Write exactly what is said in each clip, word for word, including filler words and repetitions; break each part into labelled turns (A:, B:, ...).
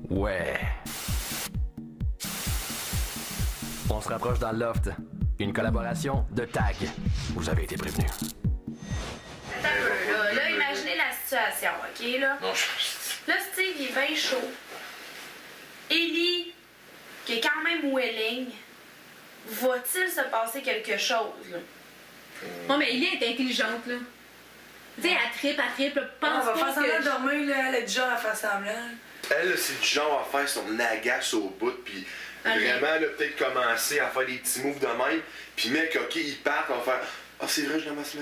A: Ouais. On se rapproche dans le loft. Une collaboration de Tag. Vous avez été prévenus.
B: Attends un peu, là. Là, imaginez la situation, OK, là?
C: Non, je...
B: Là, Steve, il est bien chaud. Ellie, qui est quand même willing, va-t-il se passer quelque chose, là?
D: Non, mais Ellie est intelligente, là. Tu sais, elle tripe, elle tripe, là. Pense
E: On va
D: pas
E: faire semblant
D: que...
E: de dormir, là. Elle est du genre à faire semblant.
C: Elle, c'est du genre à faire son agace au bout, puis
B: Okay.
C: vraiment, là, peut-être commencer à faire des petits moves de même, puis mec, OK, il part, on va faire « Ah, oh, c'est vrai, je l'aime ma semaine. »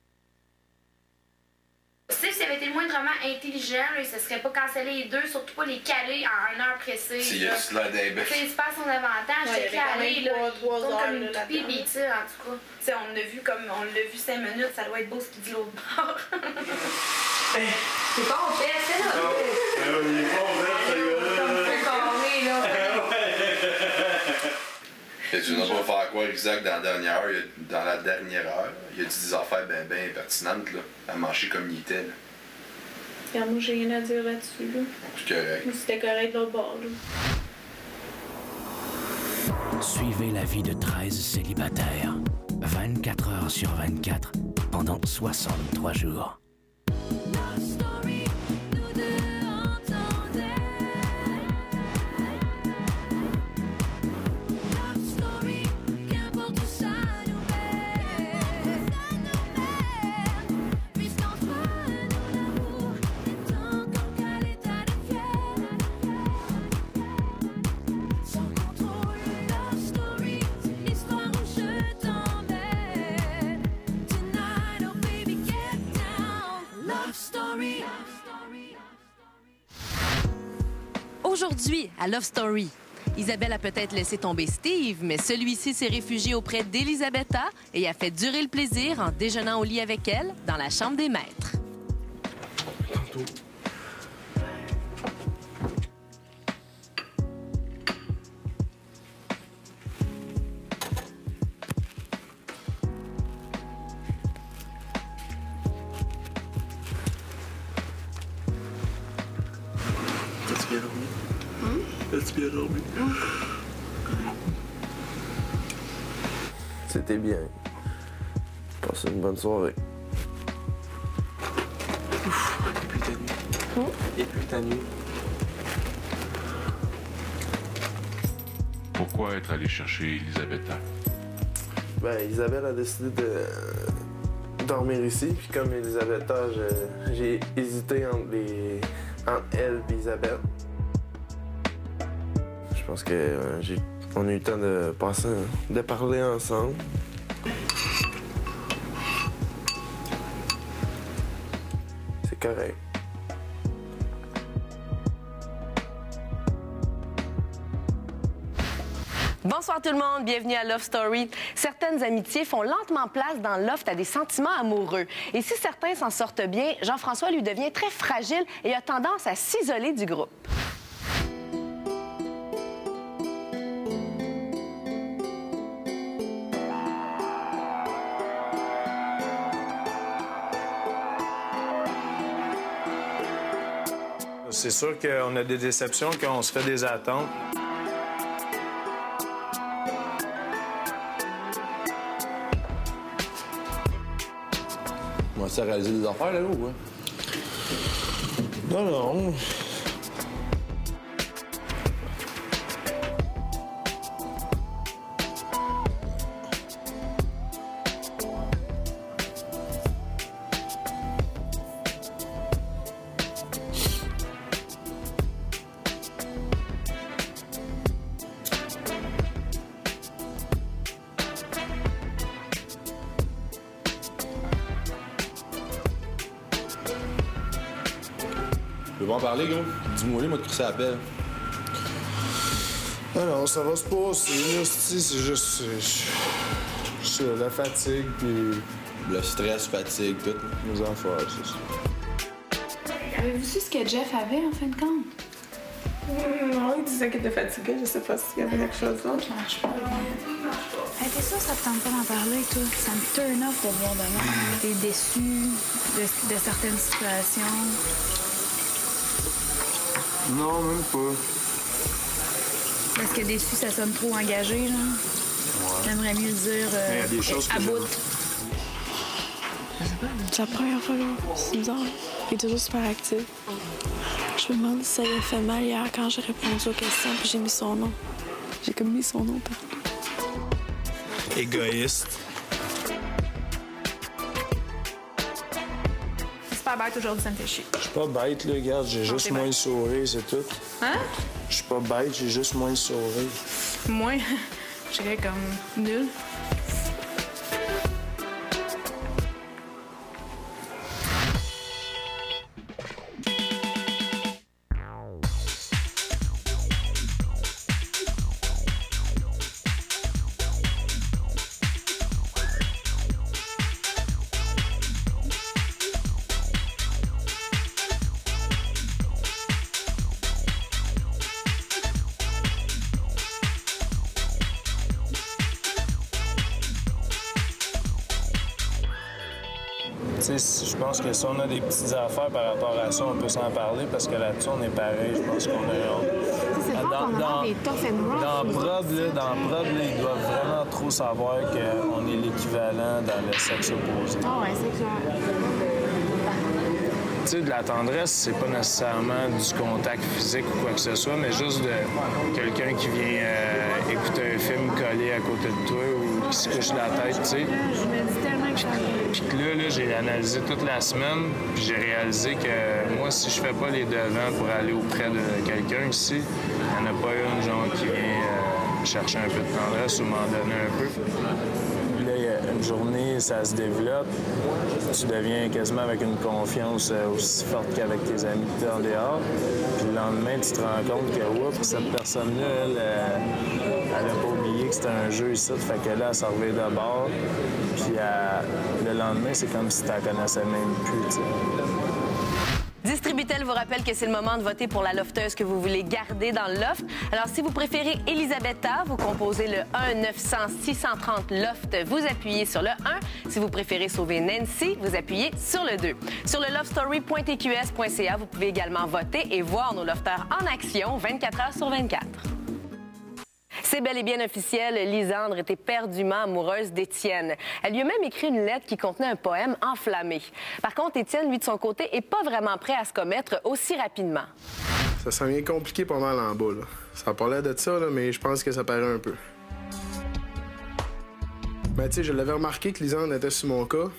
B: Steve, s'il avait été moindrement intelligent, là, il se serait pas cancellé les deux, surtout pas les caler en une heure précise.
C: S'il y a du l'air d'un
B: Tu sais, il se passe son avantage,
F: Ouais,
B: c'est
F: il y avait quand
B: calé,
F: même
B: là.
F: trois-
B: Il
F: trois
B: tourne
F: heures,
B: comme une
F: là,
B: toupie,
F: là-dedans.
B: puis il tire, en tout cas. Tu sais, on l'a vu comme, on l'a vu cinq minutes, ça doit être beau ce qu'il dit l'autre bord.
D: C'est pas, on fait, c'est là.
C: Il est pas ouvert, ce gars-là. Et tu n'as pas faire quoi, Isaac, dans la dernière heure, il a- dans la dernière heure, il a dit des affaires bien ben pertinentes, là, à marcher comme il était, là.
F: Regarde, moi, j'ai rien à dire là-dessus, là.
C: C'est correct.
F: Mais c'était correct de l'autre bord, là.
G: Suivez la vie de treize célibataires, vingt-quatre heures sur vingt-quatre, pendant soixante-trois jours.
H: Aujourd'hui, à Love Story, Isabelle a peut-être laissé tomber Steve, mais celui-ci s'est réfugié auprès d'Elisabetta et a fait durer le plaisir en déjeunant au lit avec elle dans la chambre des maîtres.
C: Tantôt. T'as-tu bien dormi? Hum? T'as-tu bien dormi? Hum.
I: C'était bien. Passez une bonne soirée.
J: Et puis ta nuit.
F: Hum?
J: Et puis ta nuit.
K: Pourquoi être allé chercher Elisabetta?
I: Ben, Isabelle a décidé de dormir ici, puis comme Elisabetta, je- j'ai hésité entre, les... entre elle et Isabelle. Je pense que euh, j'ai... on a eu le temps de passer, de parler ensemble. C'est correct.
H: Bonsoir tout le monde, bienvenue à Love Story. Certaines amitiés font lentement place dans le loft à des sentiments amoureux. Et si certains s'en sortent bien, Jean-François lui devient très fragile et a tendance à s'isoler du groupe.
L: C'est sûr qu'on a des déceptions, qu'on se fait des attentes.
J: On va-tu réaliser des affaires, là, ou quoi?
I: Non, non.
J: Tu veux pas en parler, gros? Dis-moi, moi, de crisser la pelle.
I: Ah non, ça va se passer, là, c'est c'est juste... c'est- c'est la fatigue, puis
J: Le stress, fatigue, tout.
I: les affaires, c'est ça.
F: Avez-vous su ce que Jeff avait, en fin de compte?
E: Non, il disait qu'il était fatigué. Je sais pas s'il y avait quelque chose d'autre.
F: Ça marche pas. Hey, t'es sûr que ça te tente pas d'en parler, toi? Ça me turn off de voir de même. T'es déçu de, de certaines situations.
L: Non, même pas.
F: Parce que déçu, ça sonne trop engagé, là. Ouais. J'aimerais mieux dire euh,
L: il y a des choses
F: à
L: que
F: bout.
E: C'est la première fois, là. C'est bizarre. Il est toujours super actif. Je me demande si ça lui a fait mal hier quand j'ai répondu aux questions puis j'ai mis son nom. J'ai comme mis son nom partout.
L: Égoïste.
F: C'est super bête aujourd'hui, ça me fait chier.
L: Je suis pas bête, là, regarde, j'ai juste moins le sourire, c'est tout.
F: Hein?
L: Je suis pas bête, j'ai juste moins le sourire.
F: Moi, je dirais comme nul.
L: Je pense que si on a des petites affaires par rapport à ça, on peut s'en parler parce que là-dessus, on est pareil. Je pense qu'on est.
D: C'est fort qu'on a des tough and rough.
L: Dans Prod, là, dans Prod, là, ils doivent vraiment trop savoir qu'on est l'équivalent dans le sexe opposé.
D: Ah ouais, c'est clair.
L: Tu sais, de la tendresse, c'est pas nécessairement du contact physique ou quoi que ce soit, mais juste de quelqu'un qui vient euh, écouter un film collé à côté de toi ou qui se couche la tête, tu sais.
D: Je me dis tellement que ça
L: Puis que là, là j'ai analysé toute la semaine, puis j'ai réalisé que moi, si je fais pas les devants pour aller auprès de quelqu'un ici, il n'y en a pas une, genre, qui vient euh, chercher un peu de tendresse ou m'en donner un peu. Là, il y a une journée, ça se développe. Tu deviens quasiment avec une confiance aussi forte qu'avec tes amis que t'es en dehors. Puis le lendemain, tu te rends compte que, oups, cette personne-là, elle, elle n'a pas oublié que c'était un jeu ici. Fait que là, elle s'en revient de bord. Puis elle, le lendemain, c'est comme si tu la connaissais même plus, tu sais.
H: Distributel vous rappelle que c'est le moment de voter pour la lofteuse que vous voulez garder dans le loft. Alors, si vous préférez Elisabetta, vous composez le un neuf cent six cent trente loft, vous appuyez sur le un. Si vous préférez sauver Nancy, vous appuyez sur le deux. Sur le lovestory point t q s point c a, vous pouvez également voter et voir nos lofteurs en action vingt-quatre heures sur vingt-quatre. C'est bel et bien officiel, Lisandre était perdument amoureuse d'Étienne. Elle lui a même écrit une lettre qui contenait un poème enflammé. Par contre, Étienne, lui, de son côté, n'est pas vraiment prêt à se commettre aussi rapidement.
I: Ça s'en vient compliqué pas mal en bas, là. Ça a pas l'air de ça, là, mais je pense que ça paraît un peu. Ben, tu sais, je l'avais remarqué que Lisandre était sur mon cas.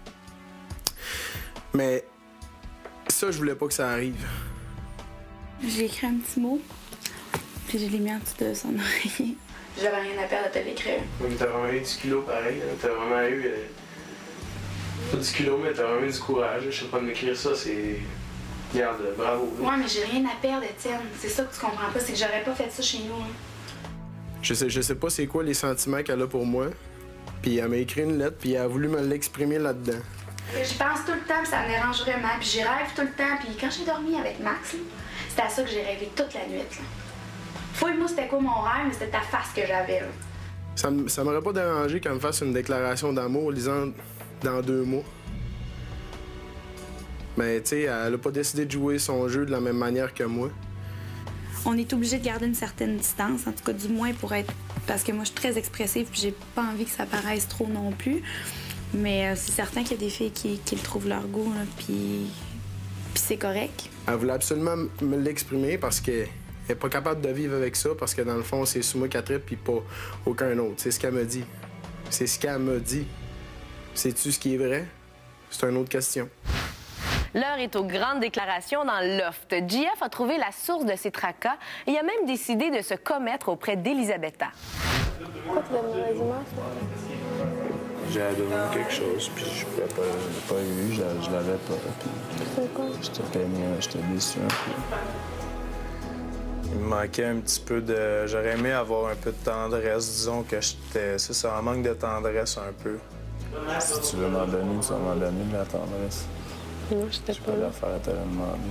I: Mais ça, je voulais pas que ça arrive.
F: J'ai écrit un petit mot. Puis je l'ai mis en dessous de son oreiller. J'avais rien à perdre de te l'écrire.
I: Mais t'as vraiment eu du culot pareil. Hein? T'as vraiment eu. Euh... Pas du culot, mais t'as vraiment eu du courage. Je sais pas de m'écrire ça, c'est. Regarde, bravo.
F: Là. Ouais, mais j'ai rien à perdre, Étienne. C'est ça que tu comprends pas, c'est que j'aurais pas fait ça chez nous. Hein.
I: Je sais, je sais pas c'est quoi les sentiments qu'elle a pour moi. Puis elle m'a écrit une lettre, puis elle a voulu me l'exprimer là-dedans.
F: J'y pense tout le temps, puis ça me dérange vraiment. Puis j'y rêve tout le temps. Puis quand j'ai dormi avec Max, c'était à ça que j'ai rêvé toute la nuit. Là. Fouille-moi, c'était quoi mon rêve, mais c'était ta face que j'avais, là.
I: Ça, ça m'aurait pas dérangé qu'elle me fasse une déclaration d'amour, Lisandre, dans deux mois. Mais, tu sais, elle a pas décidé de jouer son jeu de la même manière que moi.
F: On est obligé de garder une certaine distance, en tout cas, du moins pour être... Parce que moi, je suis très expressive, puis j'ai pas envie que ça paraisse trop non plus. Mais euh, c'est certain qu'il y a des filles qui, qui le trouvent leur goût, là, puis... Puis c'est correct.
I: Elle voulait absolument me l'exprimer parce que... Elle n'est pas capable de vivre avec ça parce que dans le fond, c'est sous moi qu'elle tripe puis pas aucun autre. C'est ce qu'elle me dit. C'est ce qu'elle me dit. Sais-tu ce qui est vrai? C'est une autre question.
H: L'heure est aux grandes déclarations dans le loft. J F a trouvé la source de ses tracas et a même décidé de se commettre auprès d'Elisabetta.
E: Pourquoi tu donnes mauvaise image?
L: J'ai adoré quelque chose, puis je l'avais pas, pas eu, je, je l'avais pas.
E: C'est quoi?
L: J'étais peiné, j'étais déçu un peu. Il me manquait un petit peu de... J'aurais aimé avoir un peu de tendresse. Disons que j'étais... C'est ça, un manque de tendresse un peu. Si tu veux m'en donner, tu vas m'en donner de la tendresse.
E: Non, j'étais pas là.
L: J'ai pas d'affaire à te la demander.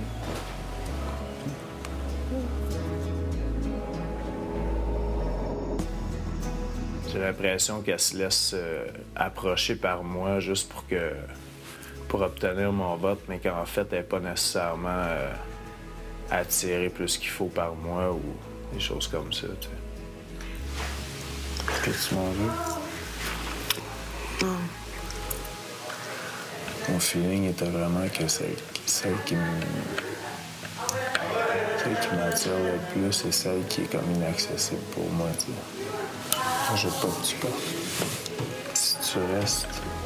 L: J'ai l'impression qu'elle se laisse euh, approcher par moi juste pour que... pour obtenir mon vote, mais qu'en fait, elle n'est pas nécessairement... Euh... attiré plus qu'il faut par moi ou des choses comme ça, tu sais. Qu'est-ce que tu m'en veux?
E: Non.
L: Mon feeling était vraiment que celle, celle qui me... Celle qui m'attire le plus, c'est celle qui est comme inaccessible pour moi, tu sais. Moi, je veux pas que tu partes. Si tu restes...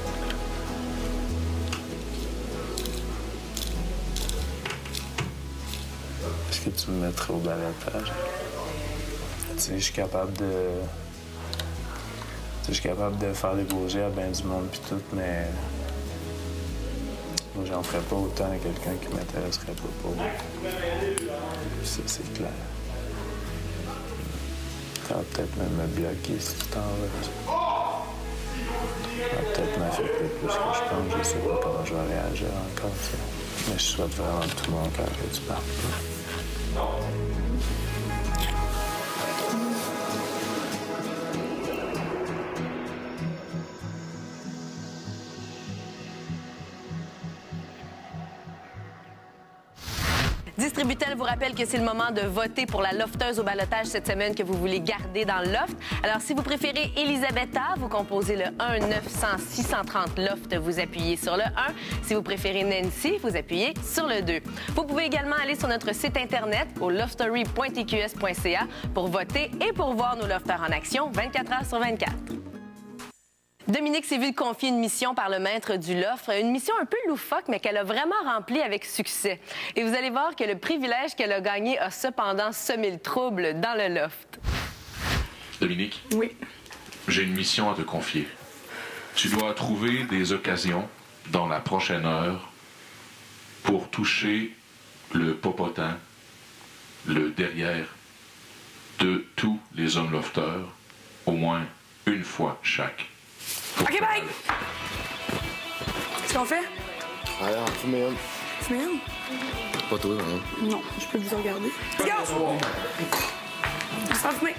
L: Est-ce que tu me mettrais au balotage? Tu sais, je suis capable de... Tu sais, je suis capable de faire des projets à bien du monde pis tout, mais... Moi, j'en ferais pas autant à quelqu'un qui m'intéresserait pas pour moi. Ça, c'est clair. Ça va peut-être même me bloquer si tu t'en vas. Ça va peut-être m'affecter plus que je pense. Je sais pas comment je vais réagir encore, tu sais. Mais je souhaite vraiment de tout mon cœur que tu partes.
H: Distributel vous rappelle que c'est le moment de voter pour la lofteuse au balotage cette semaine que vous voulez garder dans le loft. Alors, si vous préférez Elisabetta, vous composez le un neuf cent six cent trente loft, vous appuyez sur le un. Si vous préférez Nancy, vous appuyez sur le deux. Vous pouvez également aller sur notre site Internet au loftstory point t q s point c a pour voter et pour voir nos lofters en action vingt-quatre heures sur vingt-quatre. Dominique s'est vu confier une mission par le maître du loft, une mission un peu loufoque, mais qu'elle a vraiment remplie avec succès. Et vous allez voir que le privilège qu'elle a gagné a cependant semé le trouble dans le loft.
K: Dominique?
F: Oui.
K: J'ai une mission à te confier. Tu dois trouver des occasions dans la prochaine heure pour toucher le popotin, le derrière de tous les hommes lofteurs, au moins une fois chaque.
E: OK, bye! Qu'est-ce qu'on fait?
I: Allez, on fume une.
E: Fumer une?
I: Pas toi, non.
E: Non, je peux vous regarder. Let's go! On s'en fumer.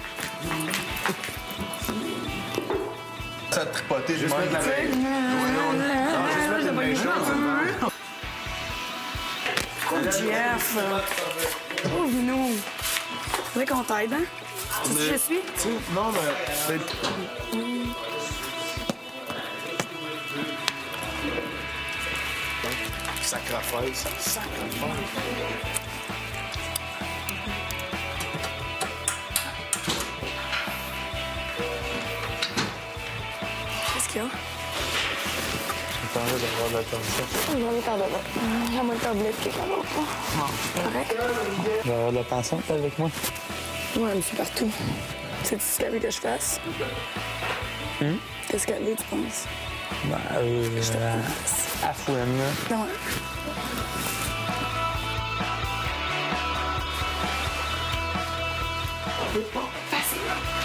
J: Ça a tripoté,
I: Juste mettre la veille.
E: Non,
I: juste mettre la même chose.
E: Oh, Jeff! Oh, Vino! Faudrait qu'on t'aide, hein? Tu sais qui je suis?
I: Non, mais... Sacrifice, sacrifice.
E: Qu'est-ce qu'il y a?
L: Je parlais d'avoir de l'attention.
E: J'en ai par devant. Il y a moins de tablette quelque part.
L: Non.
E: Correct?
L: Tu vas avoir de l'attention avec moi?
E: Ouais, elle me suit partout. C'est ce qu'elle veut que je fasse?
L: Hum?
E: Qu'est-ce qu'elle veut, tu penses?
L: Ben, euh,
E: Je te
L: à, à fouine, là.
E: Non. Facile.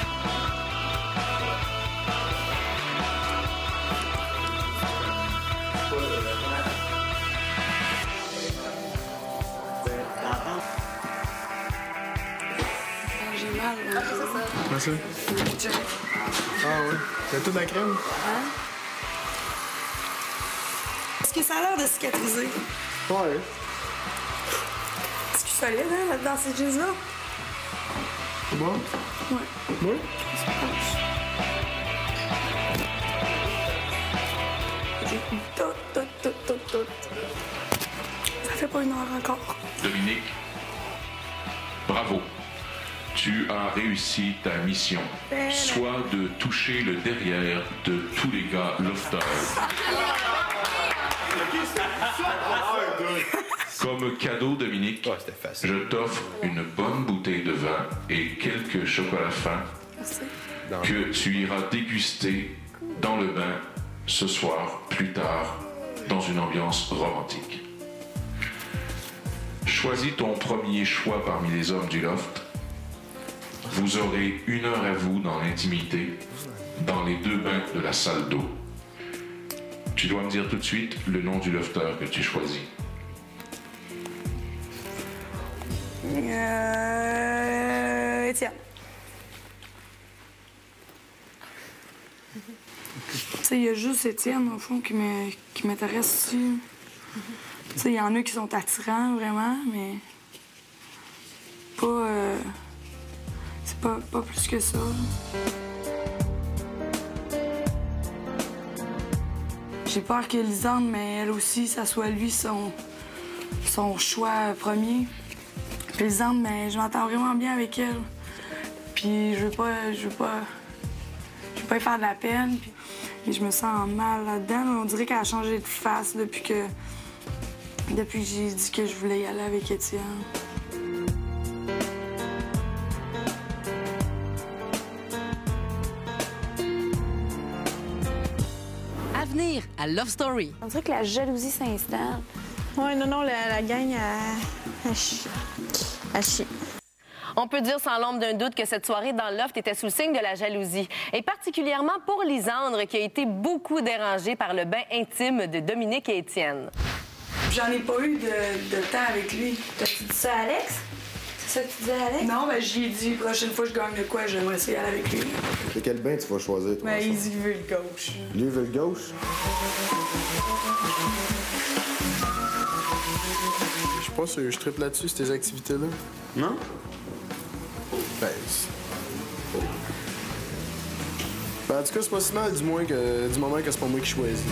E: J'ai mal, là.
I: Merci. Ah oui. T'as toute la crème?
E: Hein? Est-ce que ça a l'air de cicatriser?
I: Ouais.
E: Est-ce que je suis solide, hein, là, dans ces jeans-là?
I: C'est bon?
E: Ouais.
I: Oui?
E: Tout, tout, tout, tout, tout. Ça fait pas une heure encore.
K: Dominique, bravo. Tu as réussi ta mission, soit de toucher le derrière de tous les gars lofters. Comme cadeau, Dominique, je t'offre une bonne bouteille de vin et quelques chocolats fins que tu iras déguster dans le bain ce soir, plus tard, dans une ambiance romantique. Choisis ton premier choix parmi les hommes du loft. Vous aurez une heure à vous dans l'intimité, dans les deux bains de la salle d'eau. Tu dois me dire tout de suite le nom du lofteur que tu choisis.
E: Euh... Étienne. Tu sais, il y a juste Étienne, au fond, qui me- qui m'intéresse aussi. Tu sais, il y en a qui sont attirants, vraiment, mais... Pas, pas plus que ça. J'ai peur que Lisande, mais elle aussi, ça soit lui son, son choix premier. Puis Lisande, mais je m'entends vraiment bien avec elle. Puis je veux pas, je veux pas, je veux pas lui faire de la peine. Puis, et je me sens mal là-dedans. On dirait qu'elle a changé de face depuis que, depuis que j'ai dit que je voulais y aller avec Étienne.
H: Avenir à Love Story.
F: On dirait que la jalousie s'installe.
M: Ouais, non, non, la, la gang, elle, elle chie. Elle chie.
H: On peut dire sans l'ombre d'un doute que cette soirée dans le loft était sous le signe de la jalousie. Et particulièrement pour Lisandre, qui a été beaucoup dérangée par le bain intime de Dominique et Étienne.
E: J'en ai pas eu de, de temps avec lui.
F: T'as-tu dit ça à Alex? C'est ça que tu disais à Alex?
E: Non, ben j'y ai dit, la prochaine fois que je gagne de quoi, j'aimerais essayer d'aller avec lui.
J: De quel bain tu vas choisir, toi?
E: Ben, il dit qu'il veut le gauche.
J: Lui, il veut le gauche?
I: Je suis pas sûr, je tripe là-dessus, ces activités-là.
J: Non?
I: Ben, c'est... Ben, en tout cas, c'est pas si mal, du moins, que, du moment que c'est pas moi qui choisis.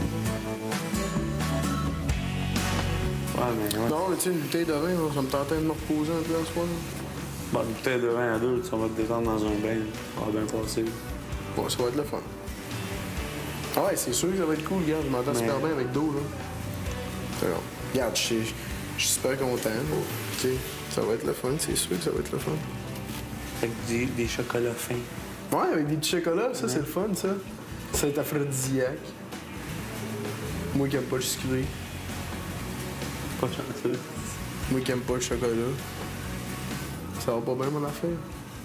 N: Ouais, mais ouais.
I: Non, mais tu sais, une bouteille de vin, là, ça me tentait de me reposer un peu en soir.
N: Bon, une bouteille de vin à deux, ça va te détendre dans un bain. Ça va bien passer.
I: Bon, ça va être le fun. Ah ouais, c'est sûr que ça va être cool, regarde, je m'entends
N: Mais...
I: super bien avec d'eau, là. C'est bon. Regarde, je suis je suis super content, là. Tu sais, ça va être le fun, c'est sûr que ça va être le fun.
N: Avec des, des chocolats fins.
I: Ouais, avec des petits chocolats, ça,
N: ouais.
I: C'est le fun, ça. C'est aphrodisiaque. Moi qui aime pas le sucré.
N: Pas chanceux.
I: Moi qui aime pas le chocolat. Ça va pas bien, mon affaire.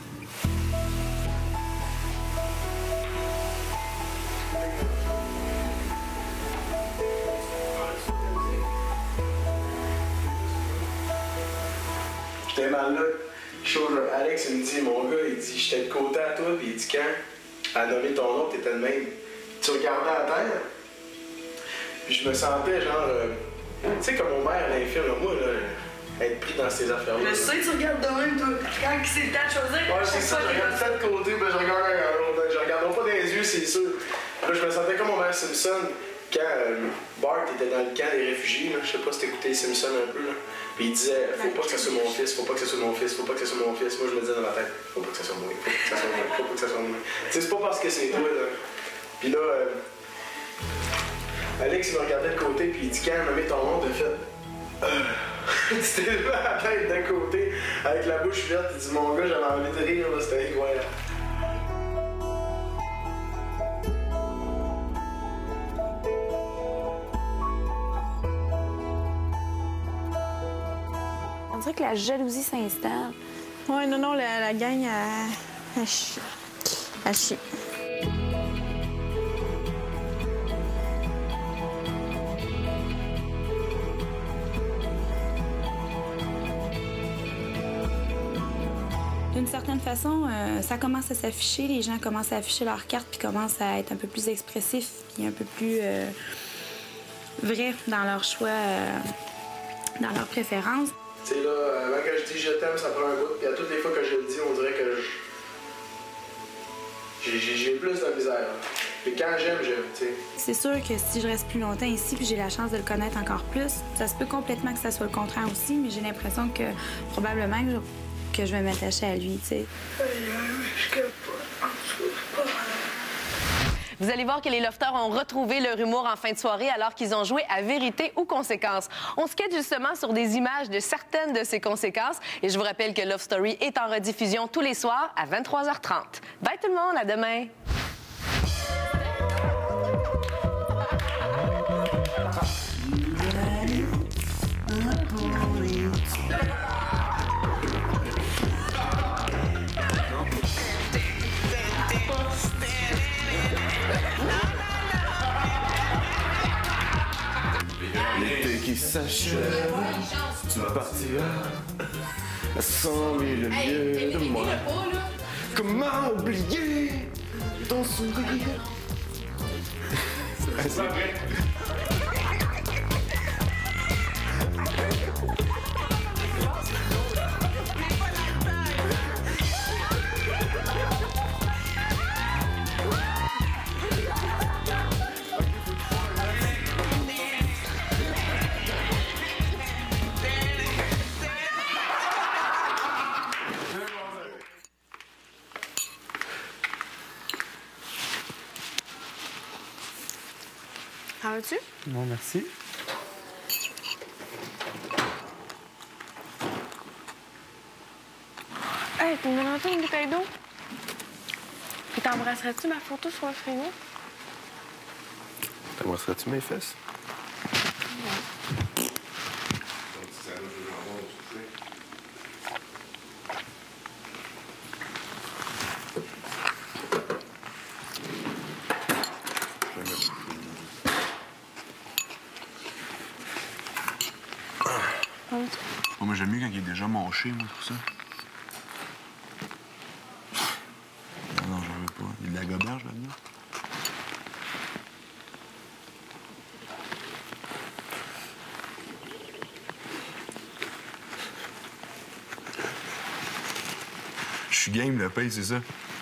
I: J'étais mal là. Alex, il me dit, mon gars, il dit, j'étais de côté à toi, puis il dit, quand, à nommer ton nom, t'étais le même. Tu regardais à terre, puis je me sentais genre, euh, tu sais, comme mon mère à l'infirme, moi, là, être pris dans ces affaires-là.
E: Je sais, tu regardes de même, toi. Quand c'est le temps de choisir,
I: ouais, c'est ça, je regarde ça de côté, ben je regarde à l'autre. Je regarde pas dans les yeux, c'est sûr. Là, je me sentais comme mon mère Simpson quand euh, Bart était dans le camp des réfugiés. Là. Je sais pas si t'écoutais Simpson un peu. Là. Puis il disait, faut pas que ça soit mon fils, faut pas que ça soit mon fils, faut pas que ça soit mon fils. Moi, je me disais dans ma tête, faut pas que ça soit moi, faut pas que ça soit moi, faut pas que ça soit moi. Tu sais, c'est pas parce que c'est toi, là. Puis là, euh, Alex, il me regardait de côté, puis il dit, quand nommé ton nom, t'as fait. Euh... tu t'es levé la tête de côté, avec la bouche verte, il dit, mon gars, j'avais envie de rire, là, c'était incroyable.
F: On dirait que la jalousie s'installe.
M: Ouais, non, non, la, la gang, elle, elle chie. Elle chie.
F: D'une certaine façon, euh, ça commence à s'afficher. Les gens commencent à afficher leurs cartes puis commencent à être un peu plus expressifs puis un peu plus euh, vrais dans leur choix, euh, dans leurs préférences.
I: Tu sais, là, avant que je dis je t'aime, ça prend un bout, puis à toutes les fois que je le dis, on dirait que je... j'ai plus de misère. Et quand j'aime, j'aime, tu sais.
F: C'est sûr que si je reste plus longtemps ici puis j'ai la chance de le connaître encore plus, ça se peut complètement que ça soit le contraire aussi, mais j'ai l'impression que probablement que je... que je vais m'attacher à lui, tu sais.
H: Vous allez voir que les lofters ont retrouvé leur humour en fin de soirée alors qu'ils ont joué à vérité ou conséquence. On se quête justement sur des images de certaines de ces conséquences et je vous rappelle que Love Story est en rediffusion tous les soirs à vingt-trois heures trente. Bye tout le monde, à demain!
J: L'été qui s'achève, tu partiras à cent mille lieues de moi. Comment oublier ton sourire? C'est vrai.
D: veux-tu?
N: Non, merci.
D: Hey, tu me demandes une bouteille d'eau? Puis t'embrasserais-tu ma photo sur le frigo?
I: T'embrasserais-tu mes fesses?
C: Oh, moi, j'aime mieux quand il est déjà mâché, moi, pour ça. Non, non, j'en veux pas. Il y a de la goberge là-dedans. Je suis game, le pain, c'est ça.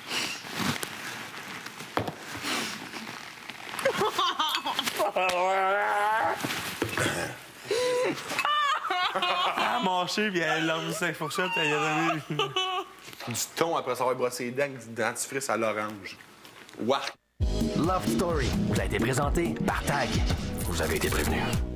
N: Elle a mâché, puis elle l'a mis sa fourchette, puis elle a donné.
C: Du thon après savoir brosser les dents, du dentifrice à l'orange. Ouah!
A: Love Story vous a été présenté par Tag. Vous avez été prévenus.